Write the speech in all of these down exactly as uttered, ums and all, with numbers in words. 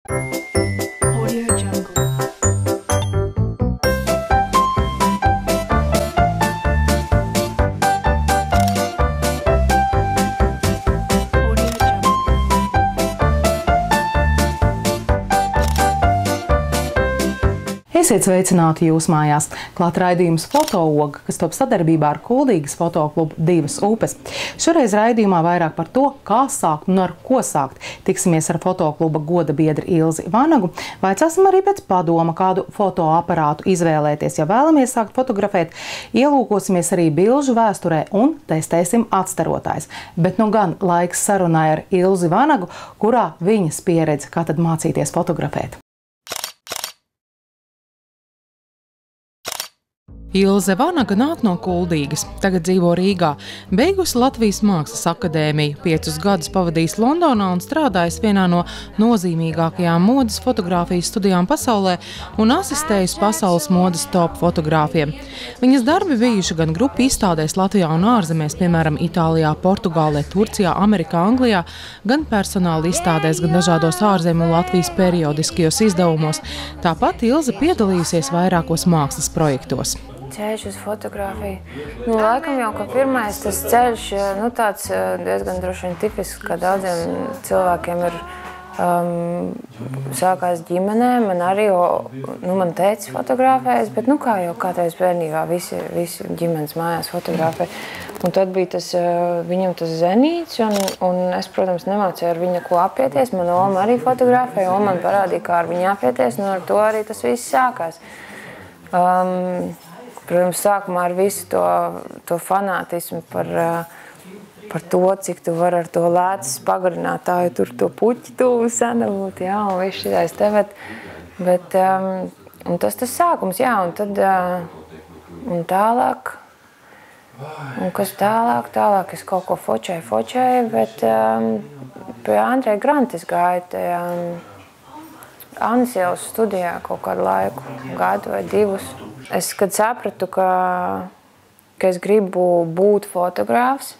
Audio Jungle. Esiet sveicināti jūsu mājās. Klāt raidījums Fotooga, kas top sadarbībā ar Kuldīgas fotoklubu Divas upes. Šoreiz raidījumā vairāk par to, kā sākt un ar ko sākt. Tiksimies ar fotokluba goda biedri Ilzi Vanagu. Vaicāsim arī pēc padoma, kādu fotoaparātu izvēlēties, ja vēlamies sākt fotografēt. Ielūkosimies arī bilžu vēsturē un testēsim atstarotājs. Bet nu gan laiks sarunai ar Ilzi Vanagu, kurā viņas pieredze, kā tad mācīties fotografēt. Ilze Vanaga nāk no Kuldīgas, tagad dzīvo Rīgā, beigusi Latvijas Mākslas akadēmiju, piecus gadus pavadījis Londonā un strādājis vienā no nozīmīgākajām modes fotogrāfijas studijām pasaulē un asistējis pasaules modes top fotogrāfiem. Viņas darbi bijuši gan grupu izstādēs Latvijā un ārzemēs, piemēram, Itālijā, Portugālē, Turcijā, Amerikā, Anglijā, gan personāla izstādēs, gan dažādos ārzemju un Latvijas periodiskajos izdevumos. Tāpat Ilze piedalījusies vairākos mākslas projektos. Ceļš uz fotografiju. Nu, laikam jau, ka pirmais tas ceļš, nu, tāds diezgan droši vien tipisks, ka daudziem cilvēkiem ir um, sākās ģimenē. Man arī, nu, man teica fotografējas, bet, nu, kā jau kādreiz bērnībā visi, visi ģimenes mājās fotografē. Un tad bija tas, viņam tas zenīts, un, un es, protams, nemācīju ar viņu ko apieties. Man oma arī fotografēja, un man parādīja, kā ar viņu apieties, un ar to arī tas viss sākās. Um, Protams, sākumā ar visu to, to fanātismu par, par to, cik tu vari ar to lēcas pagarinātāju tur to puķi tuvu sadabūt, jā, un viss šitais te, bet, bet um, un tas tas sākums, jā, un tad, uh, un tālāk, un kas tālāk, tālāk es kaut ko fočēju, fočēju, bet um, pie Andreja Grantes gāju tajā um, Anisievas studijā kaut kādu laiku, gadu vai divus. Es, kad sapratu, ka, ka es gribu būt fotogrāfs,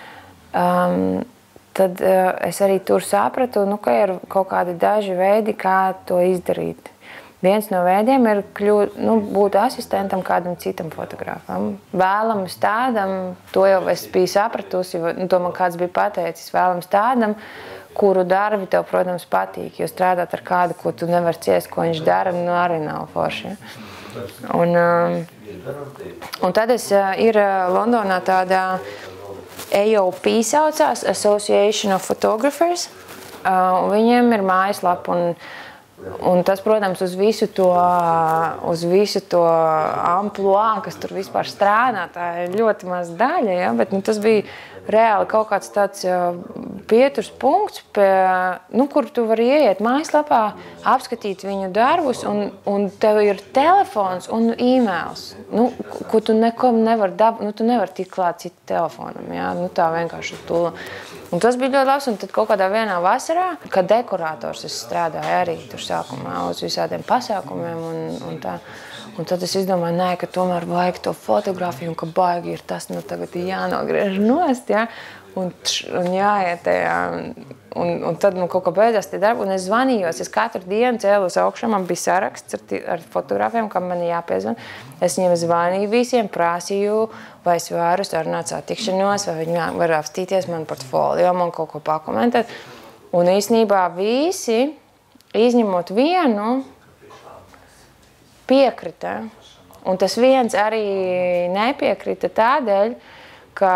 um, tad uh, es arī tur sapratu, nu, ka ir kaut kādi daži veidi, kā to izdarīt. Viens no veidiem ir kļūt, nu, būt asistentam kādam citam fotogrāfam. Vēlams tādam, to jau es biju sapratusi, nu, to man kāds bija pateicis, vēlams tādam, kuru darbi tev, protams, patīk, jo strādāt ar kādu, ko tu nevar ciest, ko viņš dara, nu, arī nav forši. Ja? Un, un tad es ir Londonā tāda A O P saucās, Association of Photographers, un viņiem ir mājaslapa, un, un tas, protams, uz visu to, uz visu to amploā, kas tur vispār strādā, tā ir ļoti maz daļa, ja? Bet nu, tas bija reāli kaut kāds tāds pieturs punkts, pie, nu, kur tu vari ieiet mājaslapā, apskatīt viņu darbus, un, un tev ir telefons un e-mails, nu, ko tu neko nevar dabūt, nu, tu nevar tikt klāt citu telefonam, jā, nu, tā vienkārši tula. Un tas bija ļoti labs, un tad kaut kādā vienā vasarā, kad dekorators es strādāju arī tur sākumā uz visādiem pasākumiem un, un tā. Un tad es izdomāju, nē, ka tomēr vajag to fotografiju, un ka baigi ir tas, nu tagad ir jānogriež nost, ja? un, un jāiet tajā. Un, un, un tad nu, kaut kā beidzās tie darbi, un es zvanījos, es katru dienu cēlos augšā, man bija saraksts ar, ar fotogrāfiem, kam man jāpiezvan. Es viņiem zvanīju visiem, prasīju, vai es varu sarunāt satikšanos, vai viņi var apstīties man portfolio, man kaut ko pakomentēt. Un īstenībā visi, izņemot vienu, piekrita, un tas viens arī nepiekrita tādēļ, ka,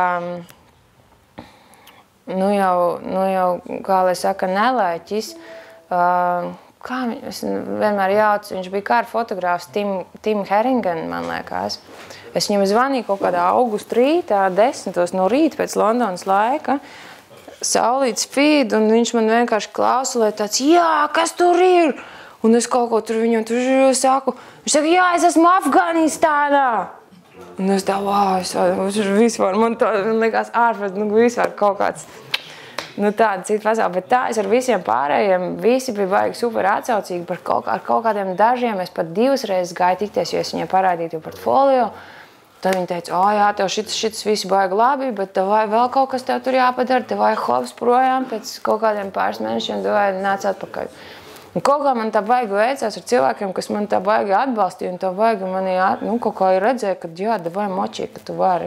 nu jau, nu jau kā lai saka, nelēķis, uh, kā es vienmēr jaucu, viņš bija kāra fotogrāfs Tim, Tim Herringen, man liekas. Es viņam zvanīju kaut kādā augusta rītā, desmitos no rīta pēc Londonas laika, saulīt spīd, un viņš man vienkārši klausulē tāds, jā, kas tur ir? Un es kaut ko tur viņam tur saku, viņš saka, jā, es esmu Afganistānā. Un es tā, vau, es vispār, man tā likās ārpēc, nu vispār kaut kāds, nu tāda cita pasaule. Bet tā es ar visiem pārējiem, visi bija baigi super atsaucīgi par kaut, ar kaut kādiem dažiem. Es pat divas reizes gāju tikties, jo es viņiem parādīju portfolio. Tad viņi teica, o jā, tev šitas, šitas visi baigi labi, bet tev vajag vēl kaut kas tev tur jāpadara, tev vajag hops projām, pēc kaut kādiem pāris mēnešiem tev vajag nāc atpakaļ. Un kaut kā man tā baigi veicās ar cilvēkiem, kas man tā baigi atbalstīja un tā baigi manī, nu, kaut kā redzēja, ka jā, davai močī, ka tu vari.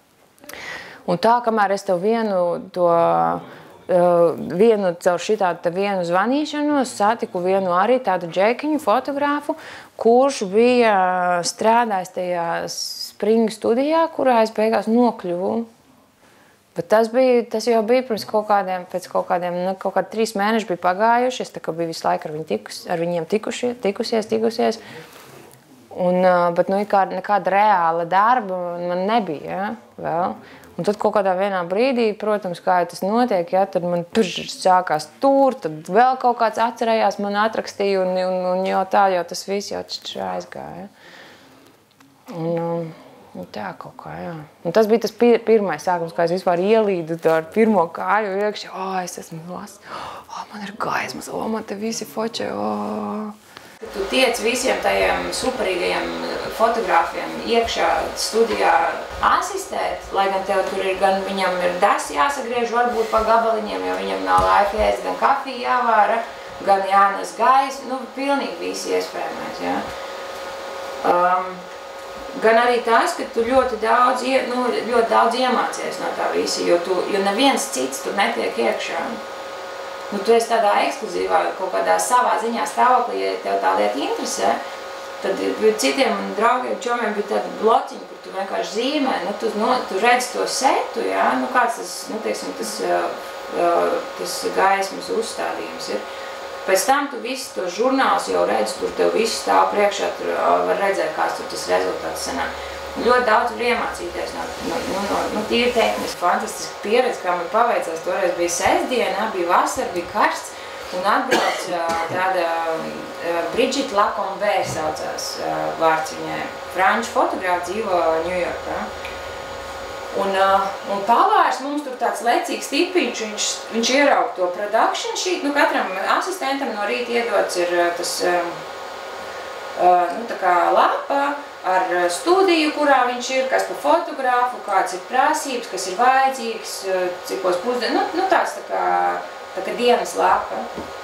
Un tā, kamēr es tev vienu to, vienu caur šitādu vienu zvanīšanos, satiku vienu arī tādu džekiņu fotografu, kurš bija strādājis tajā Spring studijā, kurā es beigās nokļuvu. Bet tas, bija, tas jau bija pirms kaut kādiem, pēc kaut kādiem, nu, kaut kādi trīs mēneši bija pagājuši, es tā kā biju visu laiku ar, viņu tikus, ar viņiem tikuši, tikusies, tikusies. Un, bet nu, nekāda reāla darba man nebija, ja, vēl. Un tad kaut kādā vienā brīdī, protams, kā tas notiek, ja, tad man tur sākās tur, tad vēl kaut kāds atcerējās, man atrakstīja un, un, un jau tā, jau tas viss jau aizgāja. Un, Un tā kaut kā, jā. Un tas bija tas pir pirmais sākums, kā es vispār ielīdu ar pirmo kāju iekšā. O, es esmu las, o, man ir gaismas, o, man te visi foči, o. Tu tiec visiem tajiem superīgajiem fotogrāfiem iekšā studijā asistēt, lai gan tev tur ir, gan viņam ir das jāsagriež varbūt pa gabaliņiem, jo viņam nav laika ēst, gan kafiju jāvāra, gan jānes gaisu, nu, pilnīgi visi iespējamais, jā. Um, Gan arī tas, ka tu ļoti daudz, nu, ļoti daudz iemācies no tā visa, jo, tu, jo neviens cits tur netiek iekšā. Nu, tu esi tādā ekskluzīvā, kaut kādā savā ziņā stāvoklī, ja tev tā lieta interesē, tad citiem un draugiem, čomiem bija tādi blociņi, kur tu vienkārši zīmē, nu, tu, nu, tu redzi to setu, jā, nu, kāds tas, nu, teiksim, tas, tas gaismas uzstādījums ir. Pēc tam tu visu to žurnāls jau redzi, tur tev viss stāv priekšā, tur var redzēt, kāds tur tas rezultāts sanāk. Ļoti daudz var iemācīties no, no, no, no, no tīri tehniski. Fantastiska pieredze, kā man paveicās, toreiz bija sestdiena, bija vasara, bija karsts, un atbrauc tāda Brigitte Lacombe saucās vārds viņai. Franču fotogrāfa dzīvo Ņujorkā. Un, un pavārs mums tur tāds lecīgs tipiņš, viņš, viņš ieraug to production sheet, nu katram asistentam no rīta iedots ir tas, nu tā kā lapa ar studiju, kurā viņš ir, kas pa fotogrāfu, kāds ir prasības, kas ir vajadzīgs, cikos pusdien, nu, nu tāds tā kā, tā kā dienas lapa.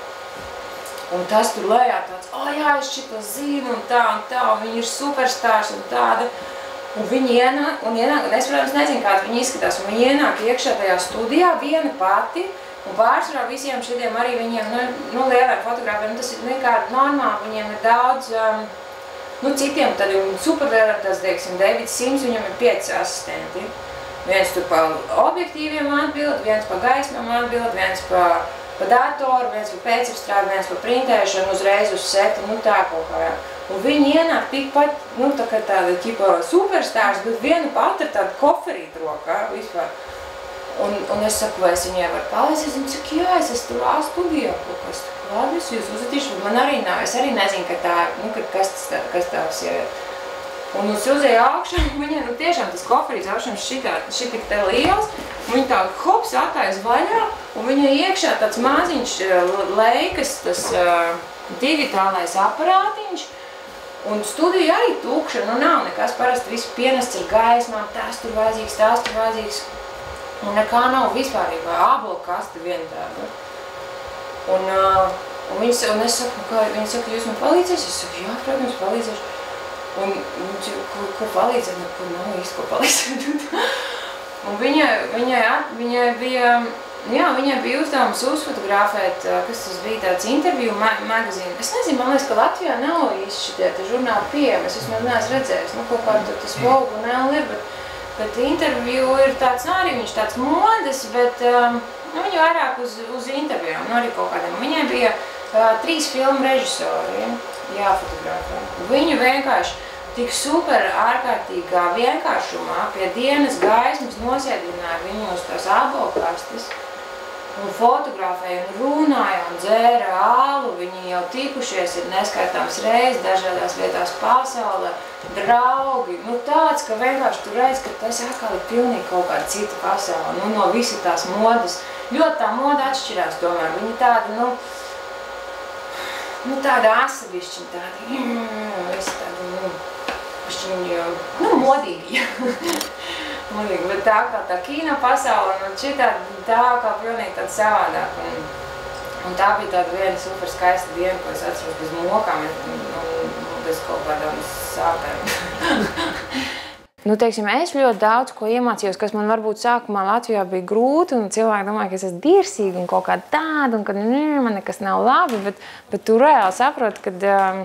Un tas tur lejā tāds, o jā, es šito zinu un tā un tā, un viņi ir superstārs un tāda. Un viņi ienāk, un ienāk, un es, protams, nezinu, kāds viņi izskatās, un viņi ienāk iekšā tajā studijā viena pati, un pārsvarā visiem šitiem arī viņiem, nu, nu lieliem fotogrāfiem, tas ir nekādi normāli, viņiem ir daudz, um, nu, citiem tad superlieliem, tas, teiksim, Davids Sims, viņam ir pieci asistenti. Viens tur pa objektīviem atbild, viens pa gaismām atbild, viens pa, pa datoru, viens pa pēcapstrādi, viens pa printēšanu, uzreiz uz seta, nu tā kaut kā, jā. Un viņi ienāk tikpat, nu, tā kā tāda ķipa superstārs, bet viena pati ar tādu koferītu rokā vispār. Un, un es saku, vai es viņai varu palīdzēt, un saku, jā, es esmu tur A studijā kaut kas. Labi, es jūs uzvedīšu, bet man arī nav, es arī nezinu, ka tā, nu, ka kas tas, kas tās ir. Un uz uzēja augšā, viņai, nu, tiešām tas koferīts augšām šitā, šitik te liels, un viņa tā hops atājas vaļā, un viņai iekšā tāds maziņš leikas, tas uh, digitālais aparātiņš. Un studija arī tukša, nu nav nekas, parasti viss pienests ar gaismām, tās tur vajadzīgs, tās tur vajadzīgs. Un nekā nav vispārībā, ābola kaste viena tāda. Un, uh, un, viņas, un es saku, ka viņi saka, jūs man palīdzēs? Es saku, jā, protams, palīdzēšu. Un viņš, ko, ko palīdzēt? Nu, ko nav īsti, ko palīdzēt. Un viņai, viņai, viņai bija, jā, viņai bija uzdevums uzfotografēt, kas tas bija tāds interviju ma magazīnu. Es nezinu, man liekas, ka Latvijā nav īsti šitie te žurnāli pieejami, es vismaz neesmu redzējis, nu, kaut kā tur tas Vogue un L ir, bet, bet interviju ir tāds, nu, arī viņš tāds modes, bet, um, nu, viņa vairāk uz, uz intervijām, nu, arī kaut kādiem. Viņai bija uh, trīs filmu režisori, ja, jāfotografē. Viņu vienkārši tik super ārkārtīgā vienkāršumā pie dienas gaismas nosēdināja viņu uz tās ābolkastes un fotografēja un runāja un dzēra ālu. Viņi jau tikušies ir neskaitāms reizes dažādās vietās pasaulē, draugi. Nu tāds, ka vienkārši tu redz, ka tas atkal ir pilnīgi kaut kāda cita pasaule. Nu no visi tās modas. Ļoti tā moda atšķirās tomēr. Viņi tādi, nu, nu tāda asavišķi, tādi, mm, visi tādi, nu, Viņi, nu, modīgi, modīgi, bet tā kā tā kino pasaule, un šitā tā kā pilnīgi tāda savādāk. Un, Un tā bija tāda viena super skaista diena, ko es atceros bez mokām un, un, un bez kaut kādām sāpēm. Nu, teiksim, es ļoti daudz ko iemācījos, kas man varbūt sākumā Latvijā bija grūti, un cilvēki domāja, ka es esmu dirsīga un kaut kā tāda, un ka nē, man nekas nav labi, bet, bet tu reāli saproti, kad,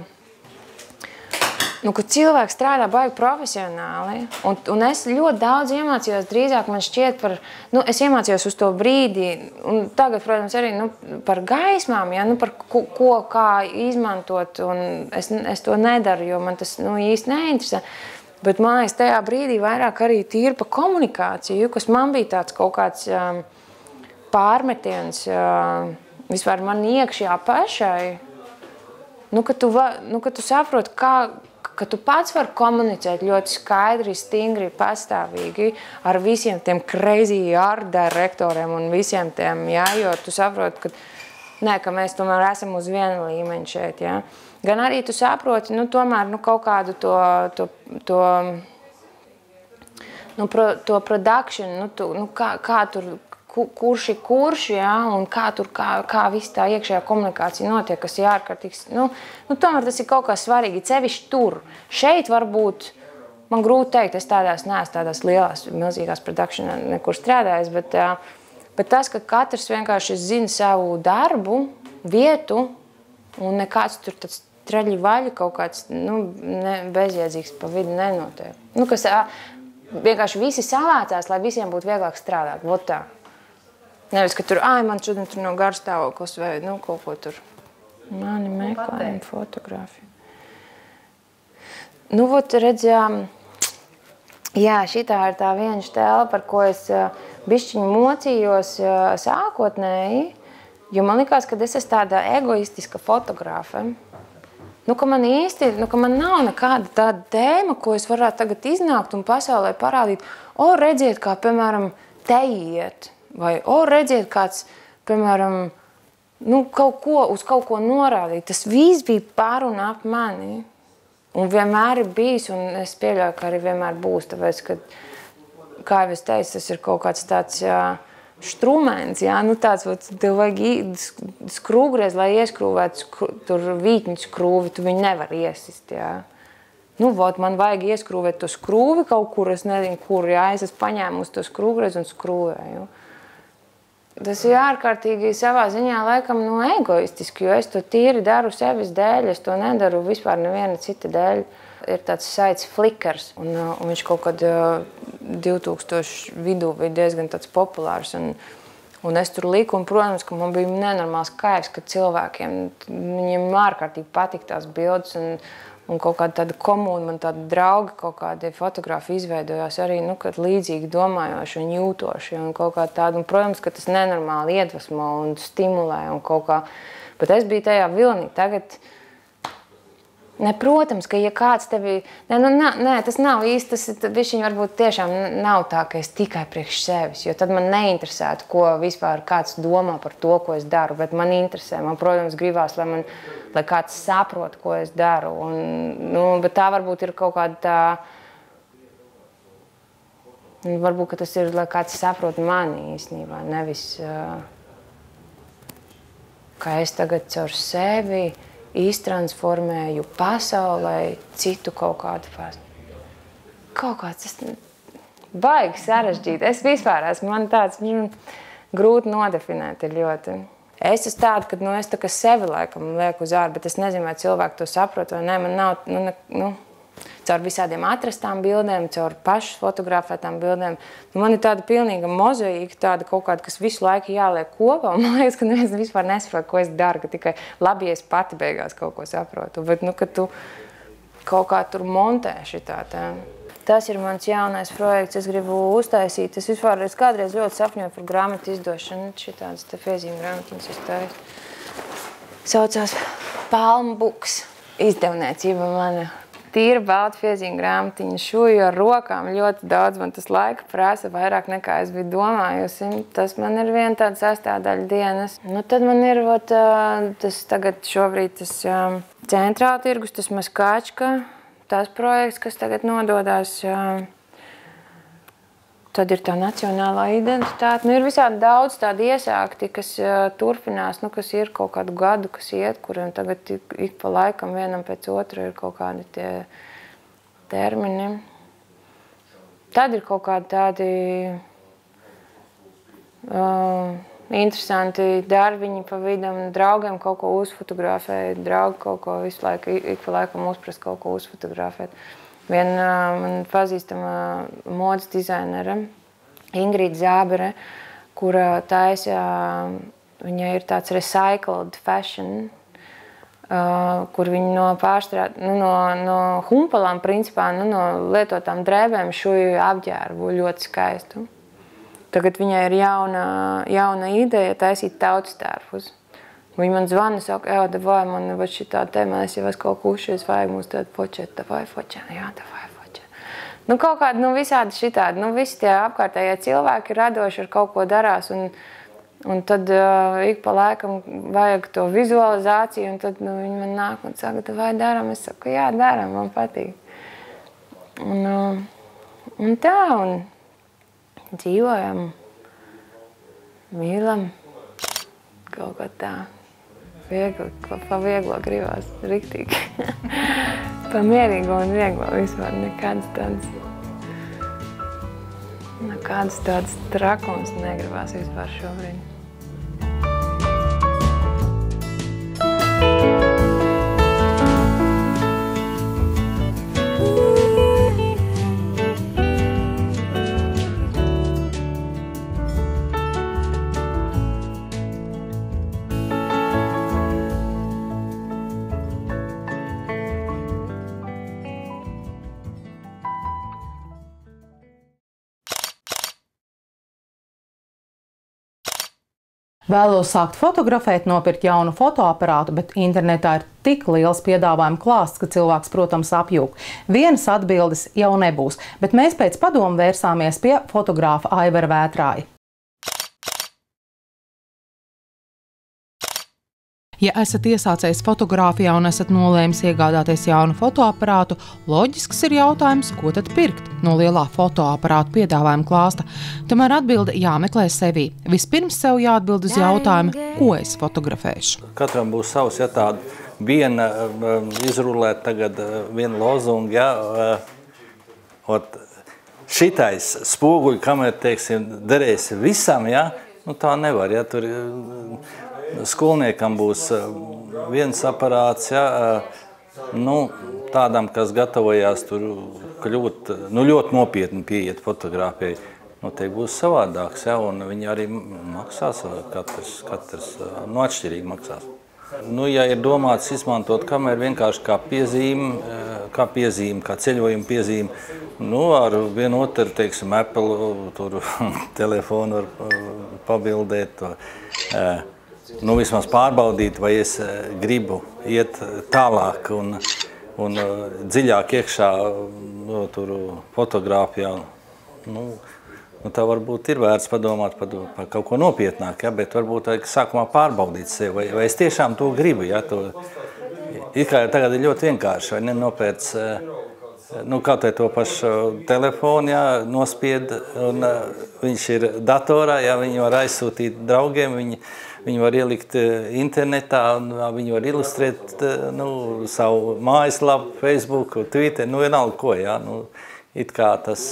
nu, kad cilvēks strādā baigi profesionāli, un, un es ļoti daudz iemācījos, drīzāk man šķiet par, nu, es iemācījos uz to brīdi, un tagad, protams, arī, nu, par gaismām, ja, nu, par ko, ko kā izmantot, un es, es to nedaru, jo man tas, nu, īsti neinteresē. Bet man liekas, tajā brīdī vairāk arī tīri pa komunikāciju, kas man bija tāds kaut kāds um, pārmetiens uh, vispār man iekšā pašai. Nu, ka tu, va, nu, ka tu saproti, kā, ka tu pats vari komunicēt ļoti skaidri, stingri, pastāvīgi ar visiem tiem crazy art direktoriem un visiem tiem, jā, jo tu saproti, ka, ne, ka mēs tomēr esam uz viena līmeņa šeit, jā. Gan arī tu saproti, nu, tomēr, nu, kaut kādu to, to, to, nu, pro, to production, nu, tu, nu, kā, kā tur, kurš ir kurš, jā, un kā tur, kā, kā viss tā iekšējā komunikācija notiek, kas ir ārkārtīgs, nu, nu, tomēr tas ir kaut kā svarīgi, sevišķi tur. Šeit varbūt, man grūti teikt, es tādās neesmu tādās lielās, milzīgās produkšanā nekur strādājis, bet, bet tas, ka katrs vienkārši zina savu darbu, vietu, un nekāds tur tāds traļi vaļi kaut kāds, nu, ne, bezjēdzīgs pa vidu nenotiek. Nu, kas vienkārši visi salācās, lai visiem būtu vieglāk strādāt, vot tā. Nevis, ka tur, āj, man šodien tur nav garstāvoklis vai, nu, kaut ko tur. Mani meklējumi fotogrāfiju. Nu, vot, redzējām, jā, šitā ir tā viena štēla, par ko es bišķiņu mocījos sākotnēji, jo man likās, ka es esmu tāda egoistiska fotogrāfe. Nu, ka man īsti, nu, ka man nav nekāda tāda tēma, ko es varētu tagad iznākt un pasaulē parādīt. O, redziet, kā, piemēram, te iet. Vai, o, redziet, kāds, piemēram, nu, kaut ko, uz kaut ko norādīt. Tas viss bija par un ap mani. Un vienmēr ir bijis, un es pieļauju, ka arī vienmēr būs. Tāpēc, ka, kā jau es teicu, tas ir kaut kāds tāds, jā, štrumens, jā, nu tāds, tev vajag skrūvgriezt, lai ieskrūvētu skru, tur vītņu skrūvi, tu viņu nevar iesist, jā. Nu, vot, man vajag ieskrūvēt to skrūvi kaut kur, es nezinu, kur, jā, es esmu paņēmu uz to skrūvgriezt un skrūvēju. Tas ir ārkārtīgi savā ziņā laikam, nu, egoistiski, jo es to tīri daru sevis dēļ, es to nedaru vispār neviena cita dēļ. Ir tāds saits Flickrs, un, un viņš kaut kad divtūkstoši vidū bija diezgan tāds populārs. Un, un es tur liku, un, protams, ka man bija nenormāls kaivs, ka cilvēkiem, viņiem ārkārtīgi patīk tās bildes, un, un kaut kāda tāda komūna, man tādi draugi, kaut kādi fotografi izveidojās arī, nu, kad līdzīgi domājoši un jūtoši, un kaut kā tāda, un, protams, ka tas nenormāli iedvesmo un stimulē, un kaut kā, bet es biju tajā vilnī, tagad, ne, protams, ka ja kāds tevi... Nē, nu, nē, tas nav īsti, tas bišķiņ varbūt tiešām nav tā, ka es tikai priekš sevis, jo tad man neinteresētu, ko vispār kāds domā par to, ko es daru, bet man interesē. Man, protams, gribās, lai, man, lai kāds saprot, ko es daru. Un, nu, bet tā varbūt ir kaut kāda tā... Varbūt, ka tas ir, lai kāds saprot mani īstenībā, nevis... Ka es tagad caur sevi... iztransformēju pasaulē citu kaut kādu pasauli. Kaut kāds, tas baigi sarežģīt. Es vispār esmu, man tāds mm, grūti nodefinēt ir ļoti. Es esmu tāda, ka, nu, es tā kā sevi laikam lieku uz ārā, bet es nezinu, vai cilvēki to saprot vai ne. Man nav, nu, ne, nu, caur visādiem atrastām bildēm, caur pašu fotografētām bildēm. Nu, man ir tāda pilnīga mozaīka, tāda kaut kāda, kas visu laiku jāliek kopā. Un man liekas, ka neviens vispār nesaprot, ko es daru, ka tikai labi, ja es pati beigās kaut ko saprotu. Bet, nu, ka tu kaut kā tur montē šitā tā. Tas ir mans jaunais projekts, es gribu uztaisīt. Es vispār es kādreiz ļoti sapņoju par grāmatu izdošanu. Šitādas te piezīme grāmatiņas es taisu. Saucās Palm Books. Izdevniecība mana. Tīra balta piezīme grāmatiņa, šūju ar rokām ļoti daudz, man tas laika prasa vairāk nekā es biju domājusi. Tas man ir viena tāda sastāvdaļa dienas. Nu, tad man ir ot, tas tagad šobrīd tas centrāla tirgus, tas Maskāčka, tas projekts, kas tagad nododās. tad ir tā nacionālā identitāte. Nu, ir visādi daudz tādi iesākti, kas uh, turpinās, nu, kas ir kaut kādu gadu, kas iet, kuriem tagad ik, ik pa laikam vienam pēc otra ir kaut kādi tie termini. Tad ir kaut kādi tādi uh, interesanti darbiņi pa vidam, draugiem kaut ko uzfotografēt, draugi kaut ko visu laiku, ik pa laikam uzprast kaut ko uzfotografēt. Viena man pazīstama modes dizainere, Ingrīda Zābere, kura taisa, viņai ir tāds recycled fashion, uh, kur viņi no pārstrād, nu, no, no humpalām, principā, nu, no lietotām drēbēm šuju apģērbu ļoti skaistu. Tagad viņai ir jauna, jauna ideja taisīt tautstērpus. Viņa man zvana, saka, jā, davai, man va šitā tēmā, es jau es kaut ko ušies, vajag mums tādu počēt, davai, fočēt, jā, davai, fočēt. Nu, kaut kādi, nu, visādi šitādi, nu, visi tie apkārtējie cilvēki ir radoši ar kaut ko darās, un, un tad uh, ik pa laikam vajag to vizualizāciju, un tad, nu, viņi man nāk un saka, davai, daram, es saku, jā, daram, man patīk. Un, uh, un tā, un dzīvojam, mīlam, kaut kā tā, viegli, pa vieglo gribās, riktīgi. Pa mierīgo un vieglo vispār, nekādas tādas, nekādas tādas trakums negribās vispār šobrīd. Vēlos sākt fotografēt, nopirkt jaunu fotoaparātu, bet internetā ir tik liels piedāvājuma klāsts, ka cilvēks, protams, apjūg. Vienas atbildes jau nebūs, bet mēs pēc padomu vērsāmies pie fotogrāfa Aivara Vētrāja. Ja esat iesācējis fotogrāfijā un esat nolēmis iegādāties jaunu fotoaparātu, loģisks ir jautājums, ko tad pirkt no lielā fotoaparātu piedāvājuma klāsta. Tomēr atbilde jāmeklē sevī. Vispirms sev jāatbild uz jautājumu, ko es fotografēšu. Katram būs savs, ja tāda viena izrulēt tagad viena lozunga, ja, ot, šitais spoguļu kamera, teiksim, derēs visam, ja, nu tā nevar, ja, tur skolniekam būs viens aparāts, ja, nu, tādam, kas gatavojās tur kļūt, nu, ļoti nopietni pieiet fotogrāfijai, noteikti būs savādāks, ja, un viņi arī maksās, katrs, katrs nu, atšķirīgi maksās. Nu, ja ir domāts izmantot kameru vienkārši kā piezīmi, kā piezīmi, kā ceļojuma piezīmi, nu, ar vienu otru, teiksim, Apple tur telefonu var pabildēt, to, nu, vismaz pārbaudīt, vai es gribu iet tālāk un, un dziļāk iekšā no, tur, fotogrāfijā. Nu, nu, tā varbūt ir vērts padomāt par, par kaut ko nopietnāk, ja, bet varbūt vajag sākumā pārbaudīt sevi, vai, vai es tiešām to gribu. Ja, to, it kā tagad ir ļoti vienkārši, vai nenopēc, nu, kā te to pašu telefonu, ja, nospied, un viņš ir datorā, ja, viņi var aizsūtīt draugiem, viņi, Viņi var ielikt internetā, un viņi var ilustrēt nu, savu mājaslapu, Facebook, Twitter, nu vienalga ko, jā. Nu, it kā tas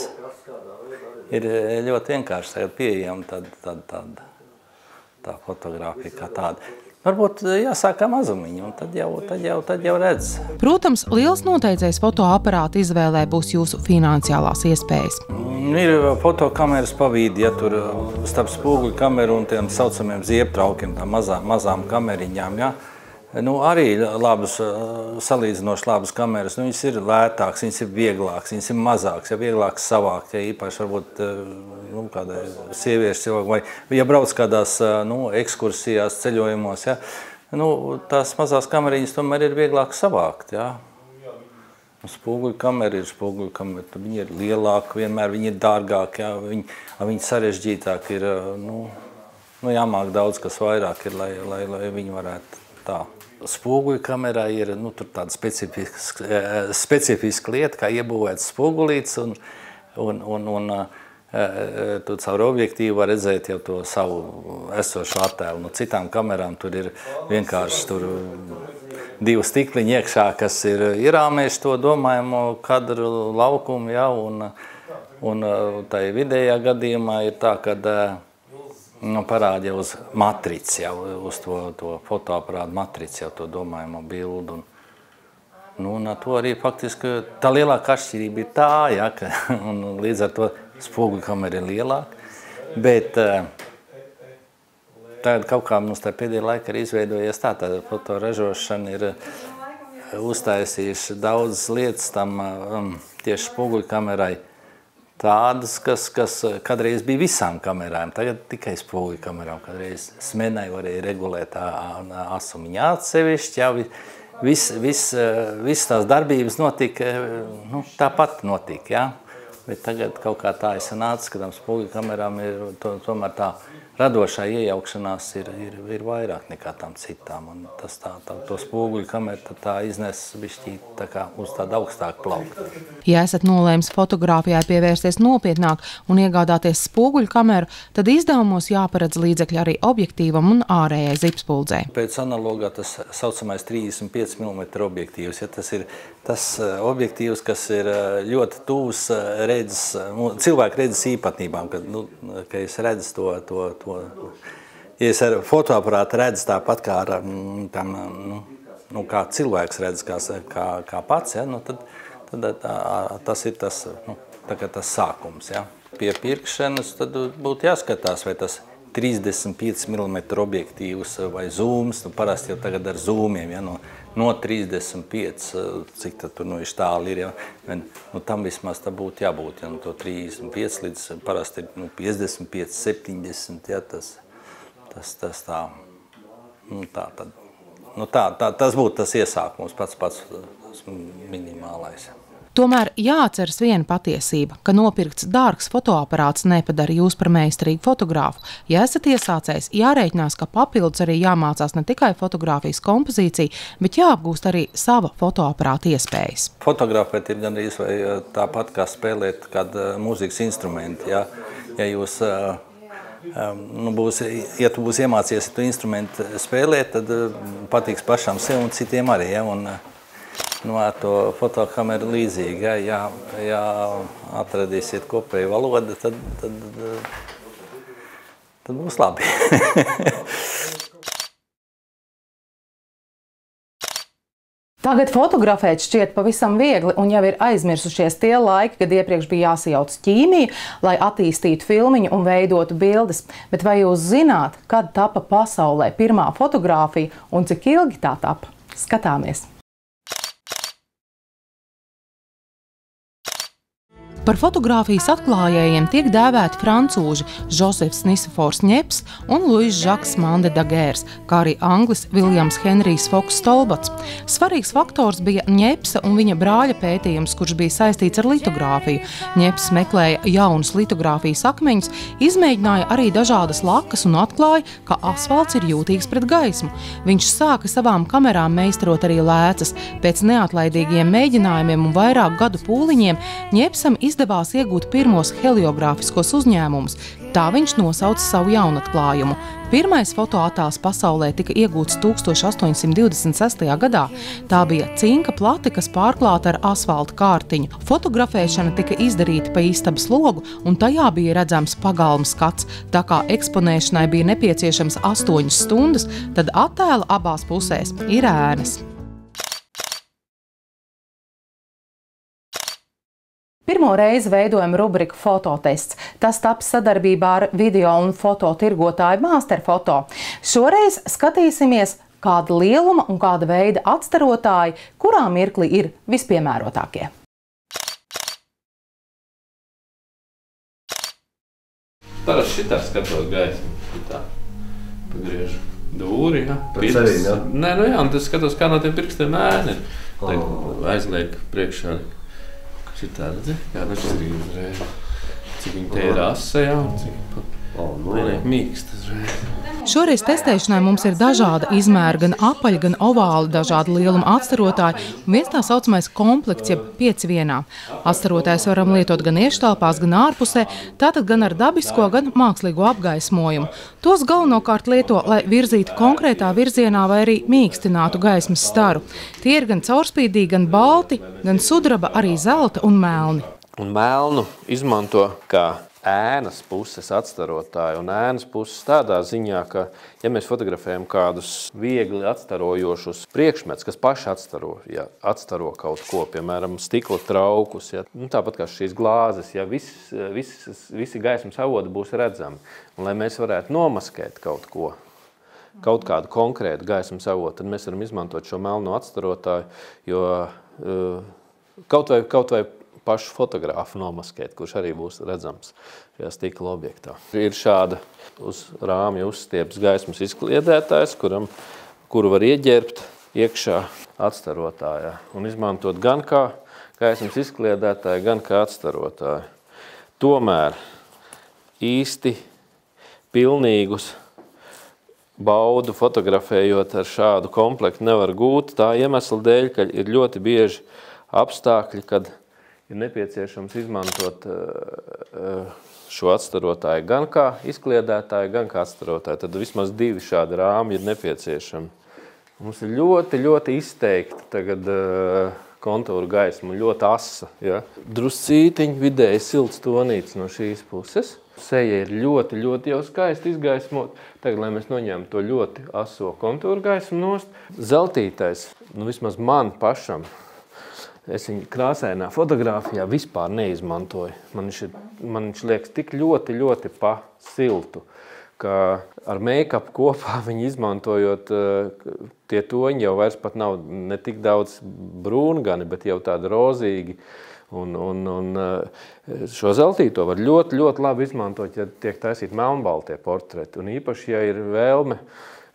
ir ļoti vienkārši tagad pieejama tāda, tāda, tāda, tā fotogrāfija kā tāda. Varbūt jāsāk ar mazumiņu, un tad jau, tad jau, tad jau redz. Protams, liels noteicējs fotoaparāta izvēlē būs jūsu finansiālās iespējas. Ir fotokameras pavīdi, ja tur starp spoguļu kameru un tiem saucamiem zieptraukiem, tā mazā, mazām kameriņām, ja. Nu, arī labas, salīdzinoši labas kameras, nu, viņas ir lētāks, viņas ir vieglāks, viņas ir mazāks, ja vieglāks savākt, ja īpaši varbūt nu, kādai sieviešu cilvēku, vai ja brauc kādās nu, ekskursijās, ceļojumos, ja, nu, tās mazās kameriņas tomēr ir vieglāk savākt, ja. Spoguļu kamera ir spoguļu kamera, viņi ir lielāki, vienmēr viņi ir dārgāki, ja, viņi, viņi sarežģītāki ir, nu, nu, jāmāk daudz, kas vairāk ir, lai, lai, lai viņi varētu tā. Spoguļu kamerā ir nu, tur tāda specifiska, specifiska lieta, kā iebūvēts spogulīts, un, un, un, un tu caur objektīvu var redzēt jau to savu esošu attēlu. No citām kamerām tur ir vienkārši tur divi stikliņi iekšā, kas ir ierāmējuši to domājamo kadru laukumu, ja, un, un tai vidējā gadījumā ir tā, kad nu, parāda jau uz matrici, jau uz to, to fotoaparātu matrici, jau to domājamo bildu. Un, nu, un to arī faktiski tā lielākā atšķirība ir tā, ja, ka, un līdz ar to spoguļkamera ir lielāka, bet tagad kaut kā mums tā pēdējā laika ir izveidojies tā, tā fotoražošana ir uztaisījuši daudzas lietas tam um, tieši spoguļkamerai tādas, kas, kas kādreiz bija visām kamerām, tagad tikai spoguļkamerām, kādreiz smenai varēja regulēt asumiņā atsevišķi, jā, viss vis, vis tās darbības notika, nu, tāpat notika, jā. Bet tagad kaut kā tā ir sanācis, ka tam spoguļkamerām ir to, tomēr tā radošā iejaukšanās ir, ir, ir vairāk nekā tām citām. Un tas tā, tā, to spoguļkameru tā, tā iznes bišķīt tā kā uz tādu augstāku plauktu. Ja esat nolēmis fotogrāfijai pievērsties nopietnāk un iegādāties spoguļkameru, tad izdevumos jāparedz līdzekļi arī objektīvam un ārējai zipspuldzei. Pēc analogā tas saucamais trīsdesmit pieci milimetri objektīvs. Ja tas ir tas objektīvs, kas ir ļoti tūs redzes, cilvēku redzes īpatnībām, kad, nu, ka es redzu to, to, to. Ja es ar fotoaparātu redzu tāpat kā, ar, tam, nu, nu, kā cilvēks redz, kā, kā, kā pats, ja, nu, tad, tad tā, tas ir tas, nu, tā kā tas sākums. Ja. Pie pirkšanas tad būtu jāskatās, vai tas trīsdesmit pieci milimetri objektīvs vai zūms, nu, parasti jau tagad ar zūmiem, ja, no, no trīsdesmit pieci, cik tad tur nu, ir tāli ir, ja, un, nu, tam vismaz tā būtu jābūt, ja, no to trīsdesmit pieci līdz parasti ir nu, piecdesmit pieci, septiņdesmit, ja, tas, tas, tas tā, nu, tā, tad, nu, tā, tā, tas būtu tas iesākums, pats pats minimālais. Tomēr jāatceras viena patiesība, ka nopirkts dārgs fotoaparāts nepadara jūs par meistarīgu fotogrāfu. Ja esat iesācējs, jārēķinās, ka papildus arī jāmācās ne tikai fotogrāfijas kompozīcija, bet jāapgūst arī sava fotoaparāta iespējas. Fotografēt ir gandrīz vai tāpat kā spēlēt kādu mūzikas instrumentu. Ja, ja jūs nu, būs, ja tu būs iemācies to instrumentu spēlēt, tad patiks pašam sev un citiem arī. Ja, un, Nu, ar to fotokameru līdzīgi, ja, ja, ja atradīsiet kopēju valodu, tad, tad, tad būs labi. Tagad fotografēt šķiet pavisam viegli un jau ir aizmirsušies tie laiki, kad iepriekš bija jāsajauc ķīmija, lai attīstītu filmiņu un veidotu bildes. Bet vai jūs zināt, kad tapa pasaulē pirmā fotogrāfija un cik ilgi tā tapa? Skatāmies! Par fotogrāfijas atklājējiem tiek dēvēti francūži Josefs Nisifors Ņeps un Luis Žaks Mande Dagērs, kā arī anglis Viljams Henrijs Foks Stolbats. Svarīgs faktors bija Ņepsa un viņa brāļa pētījums, kurš bija saistīts ar litogrāfiju. Ņeps meklēja jaunus litogrāfijas akmeņus, izmēģināja arī dažādas lakas un atklāja, ka asfalts ir jūtīgs pret gaismu. Viņš sāka savām kamerām meistarot arī lēcas. Pēc neatlaidīgiem mēģinājumiem un vairāk gadu pūliņiem Ņepsam izdevās iegūt pirmos heliogrāfiskos uzņēmumus. Tā viņš nosauca savu jaunatklājumu. Pirmais fotoattēls pasaulē tika iegūts tūkstoš astoņsimt divdesmit sestajā gadā. Tā bija cinka plate, kas pārklāta ar asfalta kārtiņu. Fotografēšana tika izdarīta pa istabas logu, un tajā bija redzams pagalma skats. Tā kā eksponēšanai bija nepieciešams astoņas stundas, tad attēla abās pusēs ir ēnas. Pirmo reizi veidojam rubriku Fototests. Tas taps sadarbībā ar video un fototirgotāju Masterfoto. Šoreiz skatīsimies, kāda lieluma un kāda veida atstarotāji, kurā mirkli ir vispiemērotākie. Parasti šitā skatos gaismu, šitā pagriežu dūri, ja. Pēc sevīm, ja? Nē, nu jā, un tas skatos, kā no tiem pirkstiem ēni. Tagad aizliek priekšā. Šitā, redzi, kā atšķirīgi uzreiz. Cik viņi te ir asa, jā, un cik Pieliek mīkstas. Šoreiz testēšanai mums ir dažāda izmēra, gan apaļi, gan ovāli, dažāda lieluma atstarotāji un viens tā saucamais komplekts, jeb pieci vienā. Atstarotājs varam lietot gan iekštelpās, gan ārpusē, tātad gan ar dabisko, gan mākslīgo apgaismojumu. Tos galvenokārt lieto, lai virzītu konkrētā virzienā vai arī mīkstinātu gaismas staru. Tie ir gan caurspīdīgi, gan balti, gan sudraba, arī zelta un melni. Un melnu izmanto kā ēnas puses atstarotāji un ēnas puses tādā ziņā, ka, ja mēs fotografējam kādus viegli atstarojošus priekšmets, kas paši atstaro, ja, atstaro kaut ko, piemēram, stikla traukus, ja, nu, tāpat kā šīs glāzes, ja, viss, viss, visi gaismas avoti būs redzami. Un, lai mēs varētu nomaskēt kaut ko, kaut kādu konkrētu gaismas avotu, tad mēs varam izmantot šo melno atstarotāju, jo uh, kaut vai, kaut vai pašu fotogrāfu nomaskēt, kurš arī būs redzams šajā stikla objektā. Ir šāda uz rāmja uzstieps gaismas izkliedētājs, kuram, kuru var ieģērbt iekšā atstarotājā un izmantot gan kā gaismas izkliedētāju, gan kā atstarotāju. Tomēr īsti pilnīgus baudu fotografējot ar šādu komplektu nevar gūt tā iemesla dēļ, ka ir ļoti bieži apstākļi, kad ir nepieciešams izmantot šo atstarotāju gan kā izkliedētāju, gan kā atstarotāju. Tad vismaz divi šādi rāmi ir nepieciešami. Mums ir ļoti, ļoti izteikti tagad kontūra gaisma, ļoti asa. Ja? Druscītiņi vidēji silts tonīts no šīs puses. Seja ir ļoti, ļoti jau skaisti izgaismot. Tagad, lai mēs noņemam to ļoti aso kontūra gaismu nost. Zeltītais, nu vismaz man pašam, es viņu krāsainā fotogrāfijā vispār neizmantoju. Man viņš, ir, man viņš liekas tik ļoti, ļoti pa siltu, ka ar make-up kopā viņi izmantojot, tie toņi jau vairs pat nav ne tik daudz brūngani, bet jau tādi rozīgi. Un, un, un šo zeltīto var ļoti, ļoti labi izmantot, ja tiek taisīt melnbaltie portreti. Un īpaši, ja ir vēlme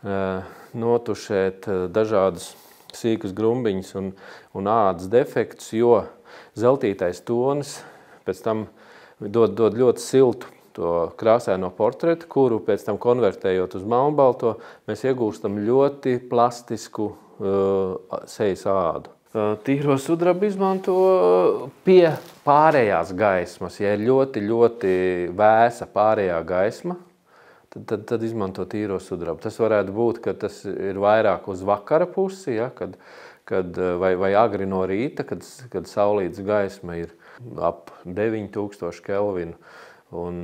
notušēt dažādas sīkas grumbiņas un, un ādas defektus, jo zeltītais tonis pēc tam dod, dod ļoti siltu to krāsaino portretu, kuru pēc tam konvertējot uz melnbalto, mēs iegūstam ļoti plastisku uh, sejas ādu. Uh, tīro sudrabu izmanto pie pārējās gaismas, ja ir ļoti, ļoti vēsa pārējā gaisma, Tad, tad, tad izmanto tīro sudrabu. Tas varētu būt, ka tas ir vairāk uz vakara pusi, ja, kad, kad, vai, vai agri no rīta, kad, kad saulītes gaisma ir ap deviņi tūkstoši kelvinu. Un,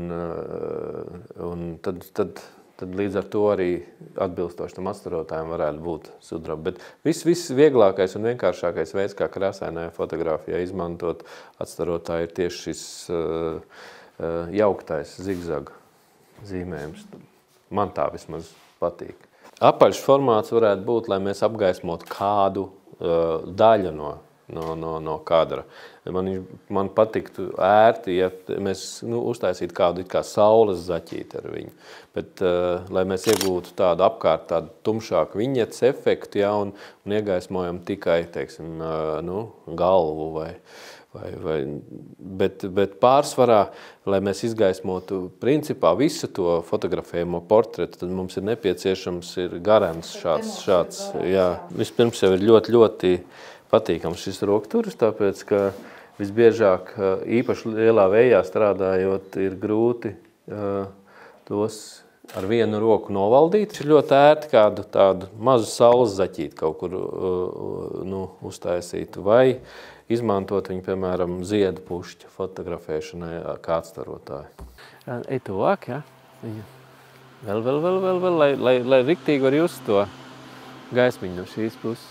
un tad, tad, tad līdz ar to arī atbilstoši tam atstarotājiem varētu būt sudraba. Bet viss, viss vieglākais un vienkāršākais veids, kā krāsainajā fotogrāfijā izmantot atstarotāju, ir tieši šis uh, uh, jauktais zigzaga zīmējums. Man tā vismaz patīk. Apaļš formāts varētu būt, lai mēs apgaismotu kādu uh, daļu no, no, no, no kadra. Man, man patiktu ērti, ja mēs nu, uztaisītu kādu it kā saules zaķīti ar viņu. Bet, uh, lai mēs iegūtu tādu apkārt tādu tumšāku viņetes efektu, ja, un, un iegaismojam tikai, teiksim, uh, nu, galvu vai Vai, vai, bet, bet pārsvarā, lai mēs izgaismotu principā visu to fotografējumu portretu, tad mums ir nepieciešams ir garants šāds. šāds jā. Vispirms jau ir ļoti, ļoti patīkams šis rokturis, tāpēc, ka visbiežāk īpaši lielā vējā strādājot ir grūti uh, tos ar vienu roku novaldīt. Ir ļoti ērti kādu tādu mazu saules zaķīti kaut kur uh, nu, uztaisīt vai izmantot viņu, piemēram, ziedu pušķa fotografēšanai kā atstarotāju. Ej tuvāk, ja? Vēl, vēl, vēl, vēl, vēl, lai, lai, lai riktīgi var just to gaismiņu no šīs puses.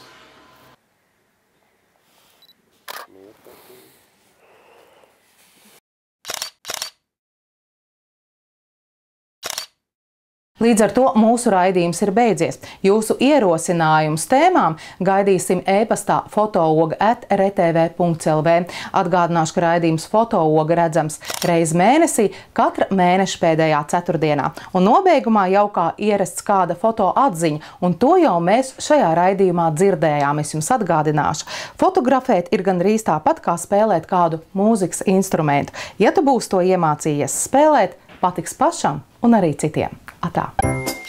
Līdz ar to mūsu raidījums ir beidzies. Jūsu ierosinājums tēmām gaidīsim e-pastā fotooga at r t v punkts l v. Atgādināšu, ka raidījums Fotooga redzams reiz mēnesī, katra mēneša pēdējā ceturtdienā. Un nobeigumā jau kā ierasts kāda foto atziņa, un to jau mēs šajā raidījumā dzirdējām, es jums atgādināšu. Fotografēt ir gandrīz tāpat kā spēlēt kādu mūzikas instrumentu. Ja tu būsi to iemācījies spēlēt, patiks pašam un arī citiem. Atā!